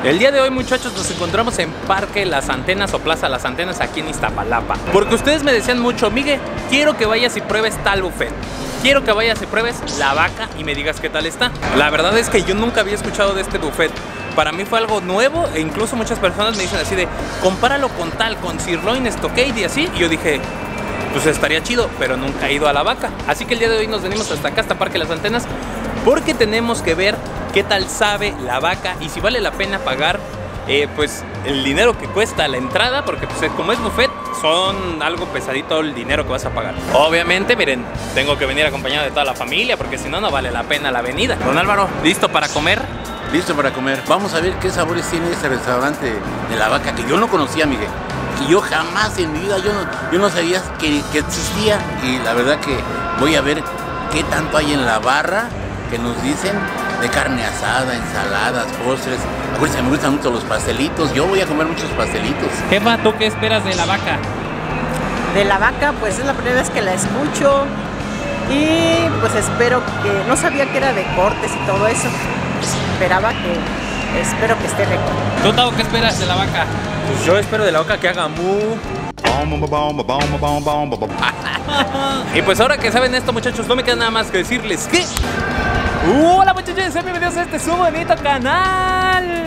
El día de hoy, muchachos, nos encontramos en Parque Las Antenas o Plaza Las Antenas aquí en Iztapalapa. Porque ustedes me decían mucho, Miguel, quiero que vayas y pruebes tal buffet. Quiero que vayas y pruebes La Vaca y me digas qué tal está. La verdad es que yo nunca había escuchado de este buffet. Para mí fue algo nuevo e incluso muchas personas me dicen así de, compáralo con tal, con sirloin, stockade y así. Y yo dije, pues estaría chido, pero nunca he ido a La Vaca. Así que el día de hoy nos venimos hasta acá, hasta Parque Las Antenas, porque tenemos que ver qué tal sabe La Vaca y si vale la pena pagar pues el dinero que cuesta la entrada, porque pues como es buffet son algo pesadito el dinero que vas a pagar. Obviamente, miren, tengo que venir acompañado de toda la familia porque si no, no vale la pena la venida. Don Álvaro, ¿listo para comer? Listo para comer. Vamos a ver qué sabores tiene este restaurante de La Vaca, que yo no conocía, Miguel. Que yo jamás en mi vida, yo no sabía que existía. Y la verdad que voy a ver qué tanto hay en la barra que nos dicen de carne asada, ensaladas, postres. Acuérdense, me gustan mucho los pastelitos. Yo voy a comer muchos pastelitos. Jefa, ¿tú qué esperas de La Vaca? De La Vaca, pues es la primera vez que la escucho. Y pues espero que... No sabía que era de cortes y todo eso. Espero que esté rico. ¿Tú, Tavo, qué esperas de La Vaca? Pues yo espero de La Vaca que haga mu. Y pues ahora que saben esto, muchachos, no me queda nada más que decirles que... ¡Hola, muchachos! Sean bienvenidos a este su bonito canal.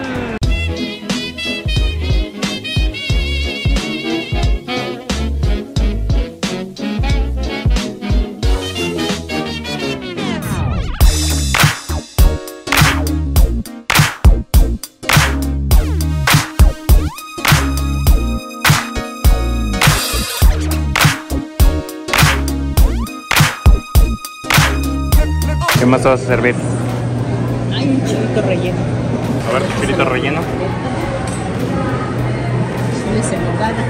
¿Qué más te vas a servir? Hay un chilito relleno. A ver, tu chilito relleno. Chiles en nogada.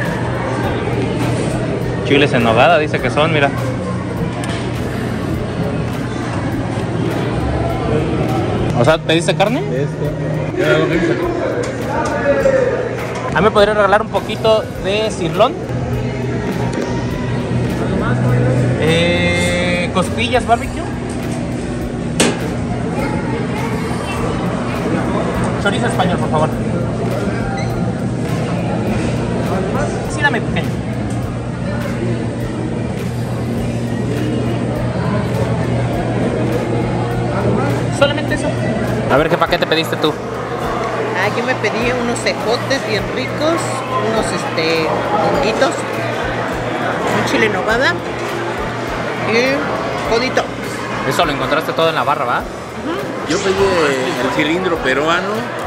Chiles en nogada, dice que son, mira. O sea, ¿pediste carne? ¿A mí me podría regalar un poquito de sirlón? Costillas barbecue. Chorizo español, por favor. Sí, dame pequeño. Solamente eso. A ver, ¿qué paquete pediste tú? Yo me pedí unos cejotes bien ricos, unos honguitos, un chile en nogada y codito. Eso lo encontraste todo en la barra, ¿va? Yo pedí el cilindro peruano,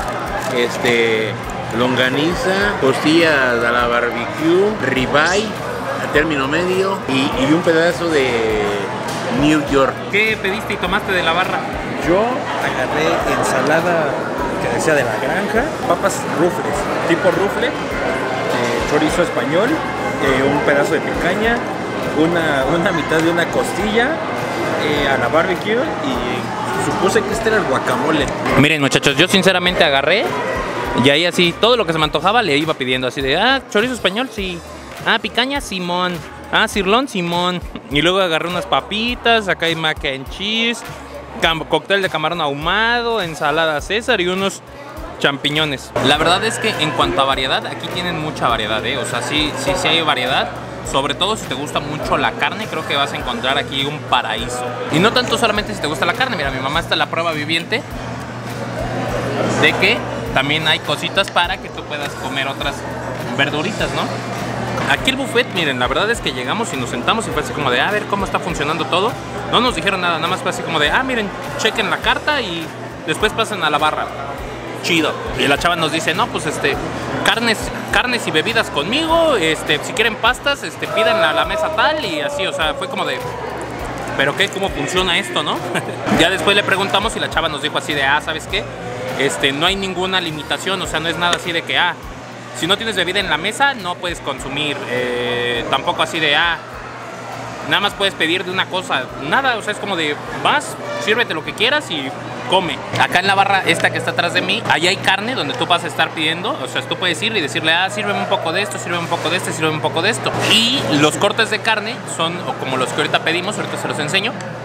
longaniza, costillas a la barbecue, ribeye a término medio y un pedazo de New York. ¿Qué pediste y tomaste de la barra? Yo agarré ensalada que decía de la granja, papas rufles, tipo rufle, chorizo español, un pedazo de picaña, una mitad de una costilla a la barbecue y supuse que este era el guacamole. Miren, muchachos, yo sinceramente agarré y ahí así todo lo que se me antojaba le iba pidiendo así de, chorizo español, sí. Picaña, Simón. Sirlón, Simón. Y luego agarré unas papitas, acá hay mac and cheese, cóctel de camarón ahumado, ensalada César y unos champiñones. La verdad es que en cuanto a variedad, aquí tienen mucha variedad, o sea, sí hay variedad. Sobre todo si te gusta mucho la carne, creo que vas a encontrar aquí un paraíso. Y no tanto solamente si te gusta la carne, mira, mi mamá está en la prueba viviente de que también hay cositas para que tú puedas comer otras verduritas, ¿no? Aquí el buffet, miren, la verdad es que llegamos y nos sentamos y fue así como de, a ver cómo está funcionando todo. No nos dijeron nada, nada más fue así como de, miren, chequen la carta y después pasen a la barra. Chido. Y la chava nos dice, no, pues carnes y bebidas conmigo, si quieren pastas, pidan a la mesa tal y así, o sea, fue como de, ¿pero qué? ¿Cómo funciona esto, no? Ya después le preguntamos y la chava nos dijo así de, ¿sabes qué? No hay ninguna limitación, o sea, no es nada así de que, si no tienes bebida en la mesa, no puedes consumir, tampoco así de, nada más puedes pedir de una cosa, nada, o sea, es como de, vas, sírvete lo que quieras y come. Acá en la barra esta que está atrás de mí, allá hay carne donde tú vas a estar pidiendo, o sea, tú puedes ir y decirle, sírveme un poco de esto, sírveme un poco de este, sírveme un poco de esto. Y los cortes de carne son como los que ahorita pedimos, ahorita se los enseño.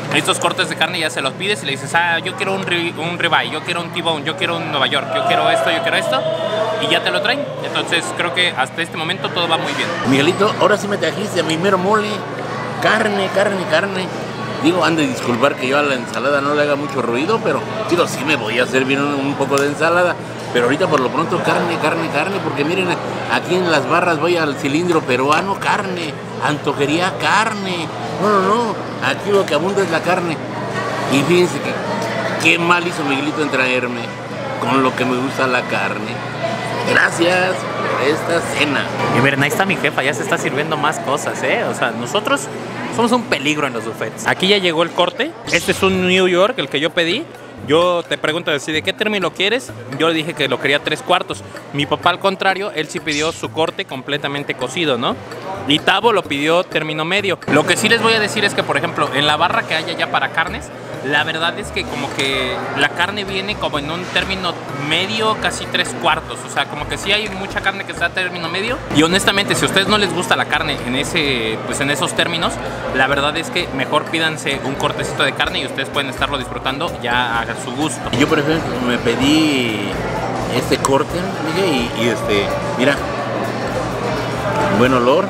estos cortes de carne ya se los pides y le dices, ah, yo quiero un ribeye, yo quiero un T-bone, yo quiero un Nueva York, yo quiero esto, y ya te lo traen. Entonces creo que hasta este momento todo va muy bien. Miguelito, ahora sí me trajiste a mi mero mole. Carne. Digo, han de disculpar que yo a la ensalada no le haga mucho ruido, pero digo, sí me voy a servir un poco de ensalada. Pero ahorita por lo pronto carne, porque miren, aquí en las barras voy al cilindro peruano, carne, antojería, carne. No, aquí lo que abunda es la carne. Y fíjense que qué mal hizo Miguelito en traerme con lo que me gusta la carne. Gracias por esta cena. Y miren, ahí está mi jefa, ya se está sirviendo más cosas, ¿eh? O sea, nosotros somos un peligro en los buffets. Aquí ya llegó el corte. Este es un New York, el que yo pedí. Yo te pregunto, ¿de qué término quieres? Yo le dije que lo quería 3/4. Mi papá, al contrario, él sí pidió su corte completamente cocido, ¿no? Y Tavo lo pidió término medio. Lo que sí les voy a decir es que, por ejemplo, en la barra que hay allá para carnes, la verdad es que como que la carne viene como en un término medio, casi 3/4. O sea, como que sí hay mucha carne que está a término medio. Y honestamente, si a ustedes no les gusta la carne en en esos términos, la verdad es que mejor pídanse un cortecito de carne y ustedes pueden estarlo disfrutando ya a su gusto. Yo, por ejemplo, me pedí este corte, Miguel, y mira, buen olor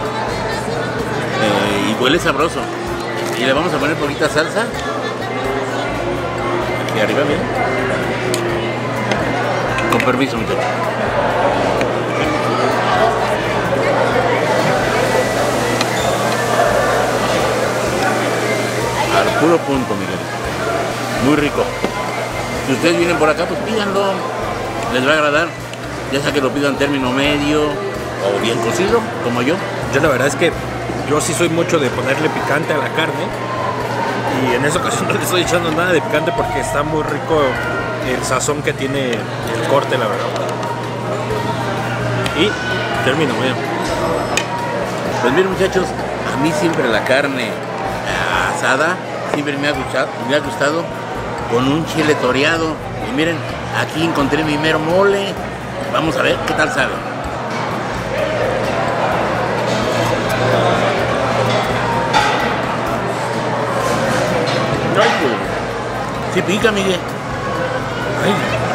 y huele sabroso. Y le vamos a poner poquita salsa. Aquí arriba, bien. Con permiso, muchachos. Al puro punto, Miguel. Muy rico. Si ustedes vienen por acá, pues pídanlo. Les va a agradar. Ya sea que lo pidan término medio o bien cocido, como yo. Yo la verdad es que yo sí soy mucho de ponerle picante a la carne. Y en esa ocasión no le estoy echando nada de picante porque está muy rico el sazón que tiene el corte, la verdad. Y término medio. Pues miren, muchachos, a mí siempre la carne asada siempre me ha gustado con un chile toreado. Y miren, aquí encontré mi mero mole. Vamos a ver qué tal sabe. Ay, pues, sí pica, Miguel. Ay.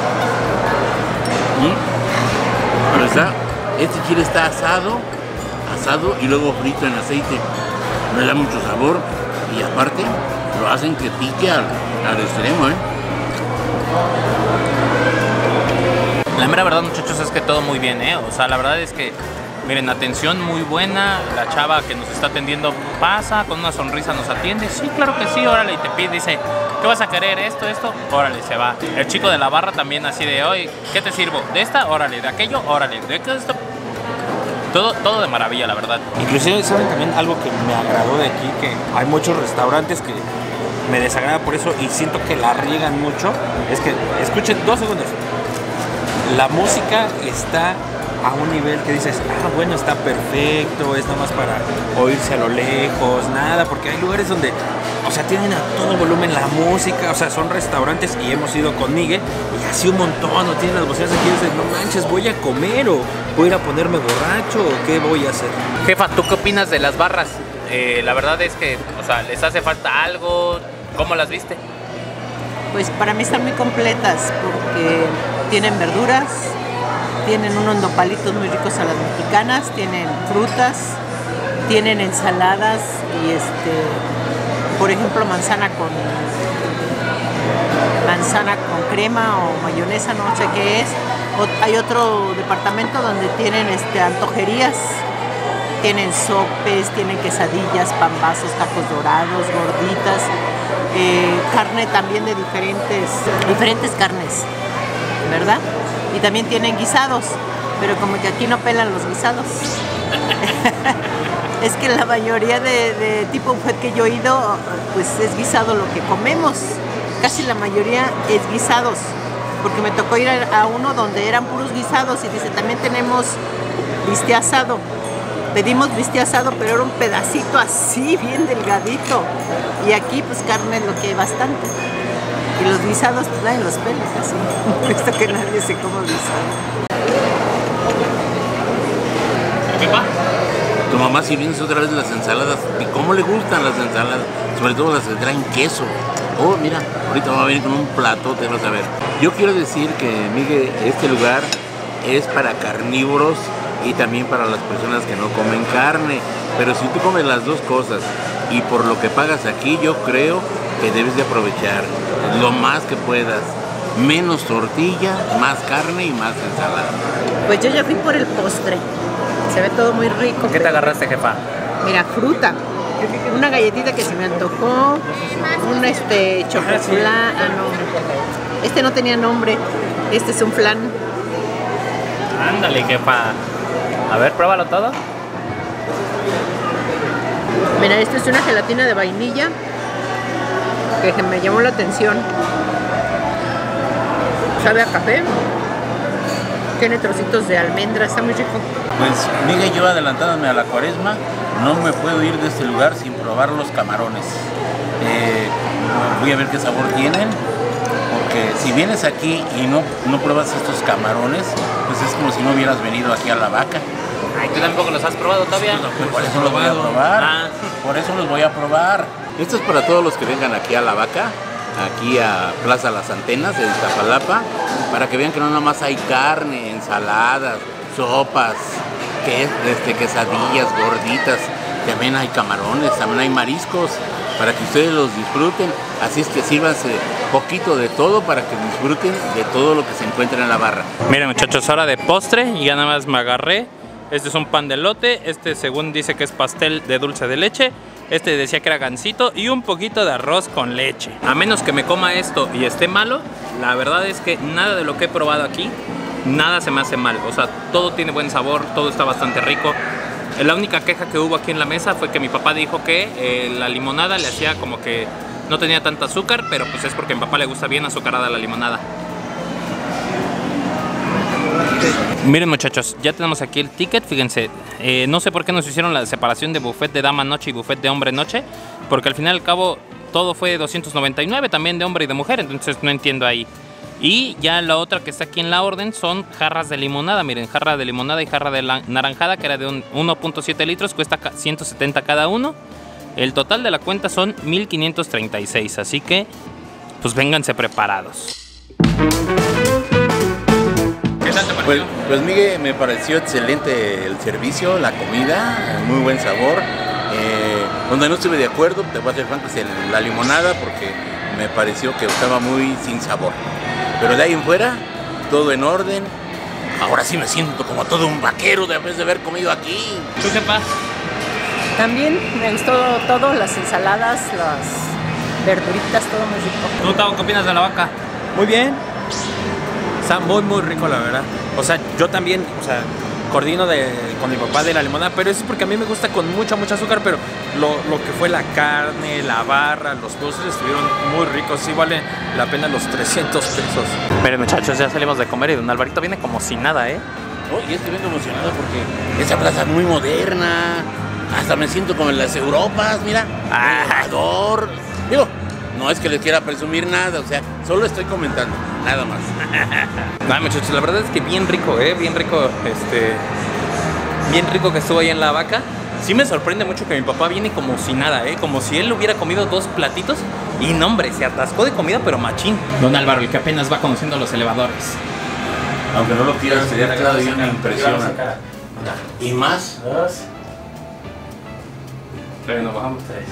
Pero este chile está asado y luego frito en aceite. No le da mucho sabor y aparte lo hacen que pique al extremo, ¿eh? La mera verdad, muchachos, es que todo muy bien, ¿eh? O sea, la verdad es que, miren, atención muy buena. La chava que nos está atendiendo pasa, con una sonrisa nos atiende. Sí, claro que sí, órale, y te pide, dice, ¿qué vas a querer? ¿Esto? Órale, se va. El chico de la barra también así de, oye, ¿qué te sirvo? ¿De esta? Órale, ¿de aquello? Órale, ¿de qué esto? Todo de maravilla, la verdad. Inclusive, ¿saben también algo que me agradó de aquí? Que hay muchos restaurantes que me desagrada por eso y siento que la riegan mucho. Es que, escuchen 2 segundos. La música está a un nivel que dices, bueno, está perfecto, es nada más para oírse a lo lejos, nada, porque hay lugares donde, o sea, tienen a todo volumen la música, o sea, son restaurantes y hemos ido con Miguel y así un montón, no tienen las bocinas aquí, y dices, no manches, voy a comer o voy a ir a ponerme borracho o qué voy a hacer. Jefa, ¿tú qué opinas de las barras? La verdad es que, o sea, ¿les hace falta algo? ¿Cómo las viste? Pues para mí están muy completas porque tienen verduras, tienen unos nopalitos muy ricos a las mexicanas, tienen frutas, tienen ensaladas y por ejemplo manzana con crema o mayonesa, no sé qué es. Hay otro departamento donde tienen antojerías, tienen sopes, tienen quesadillas, pambazos, tacos dorados, gorditas, carne también de diferentes carnes, ¿verdad? Y también tienen guisados, pero como que aquí no pelan los guisados. Es que la mayoría de tipo buffet que yo he ido, pues es guisado lo que comemos. Casi la mayoría es guisados, porque me tocó ir a uno donde eran puros guisados y dice, también tenemos bistec asado. Pedimos bistec asado, pero era un pedacito así, bien delgadito. Y aquí pues carne es lo que hay bastante. Y los guisados, pues nadie los pela casi. No he visto que nadie se coma guisado. ¿Qué va? Tu mamá sirviéndose otra vez las ensaladas. ¿Y cómo le gustan las ensaladas? Sobre todo las que traen queso. Oh, mira, ahorita va a venir con un plato, te vas a ver. Yo quiero decir que, Miguel, este lugar es para carnívoros y también para las personas que no comen carne. Pero si tú comes las dos cosas y por lo que pagas aquí, yo creo que debes de aprovechar lo más que puedas. Menos tortilla, más carne y más ensalada. Pues yo ya fui por el postre. Se ve todo muy rico. ¿Qué te agarraste, jefa? Mira, fruta. Una galletita que se me antojó. Un chocoflán. Ah, no. Este no tenía nombre. Este es un flan. Ándale, jefa. A ver, pruébalo todo. Mira, esto es una gelatina de vainilla que me llamó la atención. Sabe a café. Tiene trocitos de almendra, está muy rico. Pues, Miguel, yo adelantándome a la cuaresma, no me puedo ir de este lugar sin probar los camarones. Voy a ver qué sabor tienen, porque si vienes aquí y no pruebas estos camarones, pues es como si no hubieras venido aquí a La Vaca. Ay, ¿tú tampoco los has probado todavía? Pues por eso los voy a probar. Ah. Por eso los voy a probar. Esto es para todos los que vengan aquí a La Vaca, aquí a Plaza Las Antenas de Iztapalapa, para que vean que no nada más hay carne, ensaladas, sopas, quesadillas, gorditas, también hay camarones, también hay mariscos, para que ustedes los disfruten. Así es que sírvanse poquito de todo para que disfruten de todo lo que se encuentra en la barra. Miren, muchachos, hora de postre y ya nada más me agarré. Este es un pan de elote, este según dice que es pastel de dulce de leche. Este decía que era gansito y un poquito de arroz con leche. A menos que me coma esto y esté malo, la verdad es que nada de lo que he probado aquí, nada se me hace mal. O sea, todo tiene buen sabor, todo está bastante rico. La única queja que hubo aquí en la mesa fue que mi papá dijo que la limonada le hacía como que no tenía tanta azúcar, pero pues es porque a mi papá le gusta bien azucarada la limonada. Miren, muchachos, ya tenemos aquí el ticket, fíjense, no sé por qué nos hicieron la separación de buffet de dama noche y buffet de hombre noche, porque al final y al cabo todo fue 299 también de hombre y de mujer, entonces no entiendo ahí. Y ya la otra que está aquí en la orden son jarras de limonada, miren, jarra de limonada y jarra de naranjada, que era de 1.7 litros, cuesta 170 cada uno. El total de la cuenta son 1536, así que pues vénganse preparados. Pues Miguel, me pareció excelente el servicio, la comida, muy buen sabor. Donde no estuve de acuerdo, te voy a ser franco, es la limonada, porque me pareció que estaba muy sin sabor. Pero de ahí en fuera, todo en orden. Ahora sí me siento como todo un vaquero después de haber comido aquí. ¿Tú qué pasa? También me gustó todo, las ensaladas, las verduritas, todo muy rico. ¿Tú, Tavo, qué opinas de La Vaca? Muy bien. Está muy rico, la verdad. O sea, yo también, coordino con mi papá de la limonada, pero eso es porque a mí me gusta con mucho azúcar, pero lo que fue la carne, la barra, los postres estuvieron muy ricos. Sí vale la pena los 300 pesos. Miren, muchachos, ya salimos de comer y don Alvarito viene como si nada, ¿eh? Oh, y es que vengo emocionado porque esa plaza es muy moderna. Hasta me siento como en las Europas, mira. Ador. Digo, no es que les quiera presumir nada, o sea, solo estoy comentando, nada más. Ay, muchachos, la verdad es que bien rico, bien rico, bien rico que estuvo ahí en La Vaca. Sí me sorprende mucho que mi papá viene como si nada, como si él hubiera comido 2 platitos y no, hombre, se atascó de comida, pero machín. Don Álvaro, el que apenas va conociendo los elevadores. Aunque no lo quieras, sería todavía una impresión. Y más. Pero nos bajamos 3.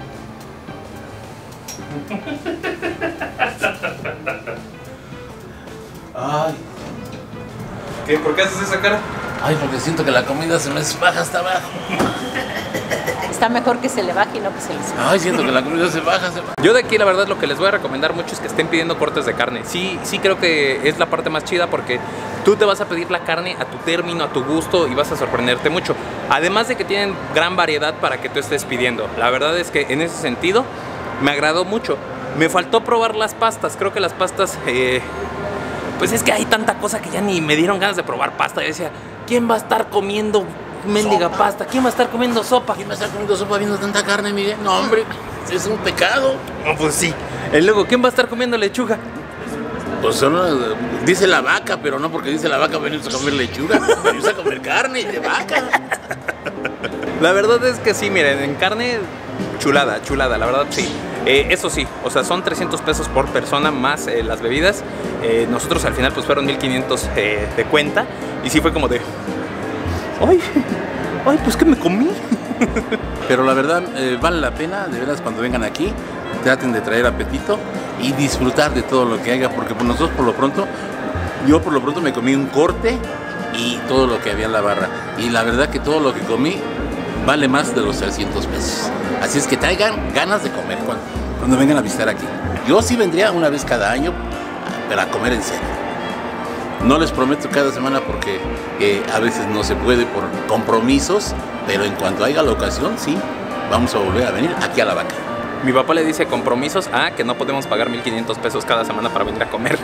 Ay. ¿Qué? ¿Por qué haces esa cara? Ay, porque siento que la comida se me baja hasta abajo. Está mejor que se le baje y no que se le sube. Ay, siento que la comida se baja. Yo de aquí la verdad lo que les voy a recomendar mucho es que estén pidiendo cortes de carne. Sí creo que es la parte más chida porque tú te vas a pedir la carne a tu término, a tu gusto y vas a sorprenderte mucho. Además de que tienen gran variedad para que tú estés pidiendo. La verdad es que en ese sentido me agradó mucho. Me faltó probar las pastas. Creo que las pastas, pues es que hay tanta cosa que ya ni me dieron ganas de probar pasta. Yo decía, ¿quién va a estar comiendo mendiga pasta? ¿Quién va a estar comiendo sopa? ¿Quién va a estar comiendo sopa viendo tanta carne, Miguel? No, hombre, es un pecado. No, pues sí. Y luego, ¿quién va a estar comiendo lechuga? Pues solo dice La Vaca, pero no porque dice La Vaca venimos a comer lechuga, venimos a comer carne de vaca. La verdad es que sí, miren, en carne, chulada, la verdad sí. Eso sí, o sea, son 300 pesos por persona más las bebidas. Nosotros al final pues fueron 1500 de cuenta. Y sí fue como de... ¡Ay! Pues que me comí. Pero la verdad vale la pena, de veras, cuando vengan aquí, traten de traer apetito y disfrutar de todo lo que haya, porque pues nosotros yo por lo pronto me comí un corte y todo lo que había en la barra. Y la verdad que todo lo que comí vale más de los 300 pesos. Así es que traigan ganas de comer cuando vengan a visitar aquí. Yo sí vendría una vez cada año para comer en serio. No les prometo cada semana porque a veces no se puede por compromisos, pero en cuanto haya la ocasión, sí, vamos a volver a venir aquí a La Vaca. Mi papá le dice compromisos a que no podemos pagar 1500 pesos cada semana para venir a comer.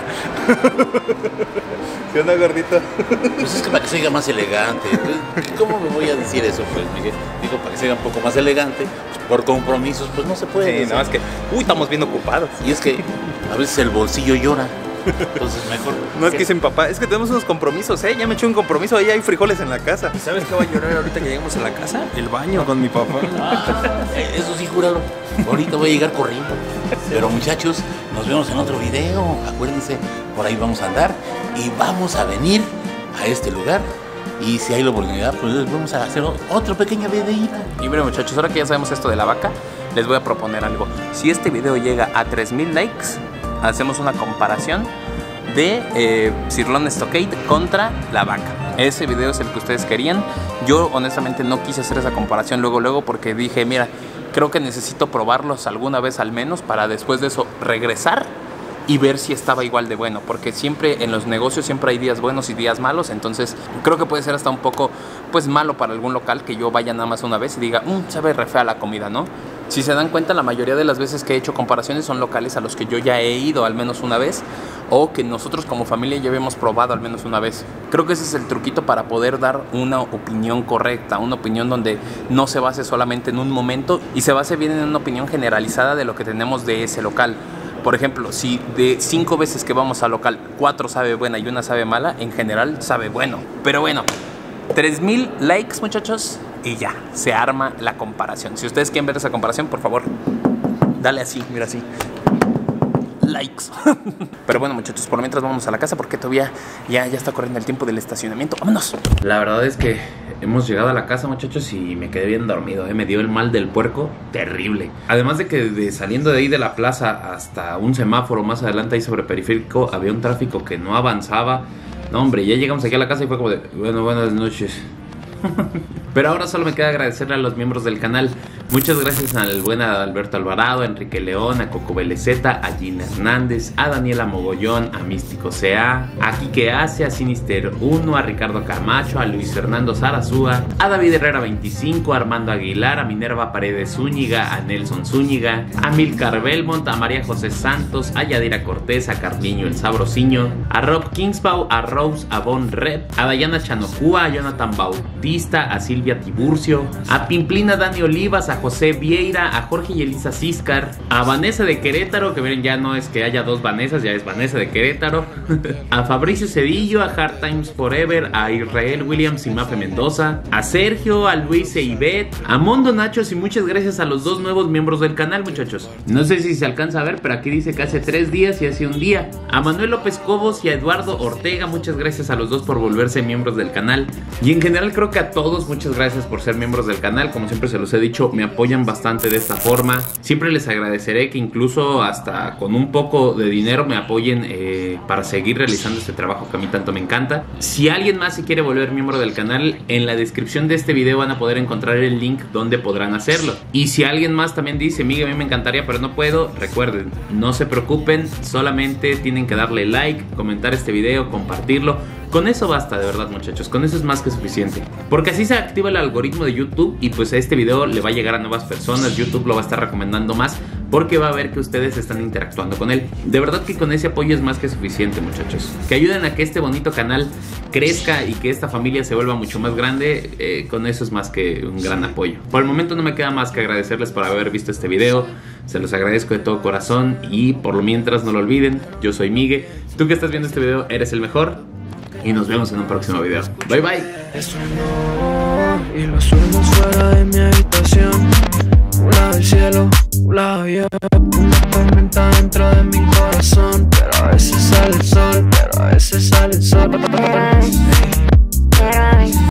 ¿Qué onda, gordito? Pues es que para que se oiga más elegante. ¿Cómo me voy a decir eso, pues, Miguel? Digo, para que se oiga un poco más elegante, pues, por compromisos, pues no se puede. Sí, nada más que, estamos bien ocupados. Y es que a veces el bolsillo llora. Entonces mejor. No es que dicen, papá, es que tenemos unos compromisos, ya me eché un compromiso, ahí hay frijoles en la casa. ¿Y sabes qué va a llorar ahorita que lleguemos a la casa? El baño con mi papá. Eso sí, júralo. Ahorita voy a llegar corriendo. Pero muchachos, nos vemos en otro video. Acuérdense, por ahí vamos a andar y vamos a venir a este lugar. Y si hay la oportunidad, pues vamos a hacer otro pequeño videíto. Y bueno, muchachos, ahora que ya sabemos esto de La Vaca, les voy a proponer algo. Si este video llega a 3000 likes, hacemos una comparación de Sirloin Stockade contra La Vaca. Ese video es el que ustedes querían. Yo honestamente no quise hacer esa comparación luego porque dije, mira, creo que necesito probarlos alguna vez al menos para después de eso regresar y ver si estaba igual de bueno, porque siempre en los negocios siempre hay días buenos y días malos. Entonces creo que puede ser hasta un poco pues malo para algún local que yo vaya nada más una vez y diga, sabe re fea la comida, ¿no? Si se dan cuenta, la mayoría de las veces que he hecho comparaciones son locales a los que yo ya he ido al menos una vez o que nosotros como familia ya habíamos probado al menos una vez. Creo que ese es el truquito para poder dar una opinión correcta, una opinión donde no se base solamente en un momento y se base bien en una opinión generalizada de lo que tenemos de ese local. Por ejemplo, si de 5 veces que vamos al local, 4 sabe buena y 1 sabe mala, en general sabe bueno. Pero bueno, 3000 likes, muchachos, y ya, se arma la comparación. Si ustedes quieren ver esa comparación, por favor, dale así, mira así. Likes. Pero bueno, muchachos, por mientras vamos a la casa porque todavía ya está corriendo el tiempo del estacionamiento. ¡Vámonos! La verdad es que hemos llegado a la casa, muchachos, y me quedé bien dormido, Me dio el mal del puerco terrible. Además de que saliendo de ahí de la plaza hasta un semáforo más adelante ahí sobre Periférico había un tráfico que no avanzaba. No, hombre, ya llegamos aquí a la casa y fue como de, bueno, buenas noches. Pero ahora solo me queda agradecerle a los miembros del canal. Muchas gracias al buen Alberto Alvarado, a Enrique León, a Coco Belezeta, a Gina Hernández, a Daniela Mogollón, a Místico CA, a Quique Ace, a Sinister 1, a Ricardo Camacho, a Luis Fernando Zarazúa, a David Herrera 25, a Armando Aguilar, a Minerva Paredes Zúñiga, a Nelson Zúñiga, a Milcar Belmont, a María José Santos, a Yadira Cortés, a Carliño el Sabrosiño, a Rob Kingspaw, a Rose Avon Rep, a Dayana Chanocúa, a Jonathan Bautista, a Silvia Tiburcio, a Pimplina Dani Olivas, a José Vieira, a Jorge y Elisa Ciscar, a Vanessa de Querétaro, que miren, ya no es que haya dos Vanessas, ya es Vanessa de Querétaro, a Fabricio Cedillo, a Hard Times Forever, a Israel Williams y Mafe Mendoza, a Sergio, a Luis e Ivette, a Mondo Nachos y muchas gracias a los 2 nuevos miembros del canal, muchachos. No sé si se alcanza a ver, pero aquí dice que hace 3 días y hace un día. A Manuel López Cobos y a Eduardo Ortega, muchas gracias a los 2 por volverse miembros del canal. Y en general creo que a todos, muchas gracias por ser miembros del canal. Como siempre se los he dicho, me apoyan bastante de esta forma. Siempre les agradeceré que incluso hasta con un poco de dinero me apoyen para seguir realizando este trabajo que a mí tanto me encanta. Si alguien más se quiere volver miembro del canal, en la descripción de este video van a poder encontrar el link donde podrán hacerlo. Y si alguien más también dice, Miguel, a mí me encantaría pero no puedo, recuerden, no se preocupen, solamente tienen que darle like, comentar este video, compartirlo. Con eso basta, de verdad, muchachos, con eso es más que suficiente, porque así se activa el algoritmo de YouTube y pues a este video le va a llegar a nuevas personas. YouTube lo va a estar recomendando más porque va a ver que ustedes están interactuando con él. De verdad que con ese apoyo es más que suficiente, muchachos. Que ayuden a que este bonito canal crezca y que esta familia se vuelva mucho más grande, con eso es más que un gran apoyo. Por el momento no me queda más que agradecerles por haber visto este video. Se los agradezco de todo corazón y por lo mientras no lo olviden, yo soy Miguel. Tú que estás viendo este video eres el mejor. y nos vemos en un próximo video. Bye bye. Eso no, y los sueños fuera de mi habitación. Un lado del cielo, un lado yo. Una tormenta dentro de mi corazón. Pero a veces sale el sol, pero a veces sale el sol.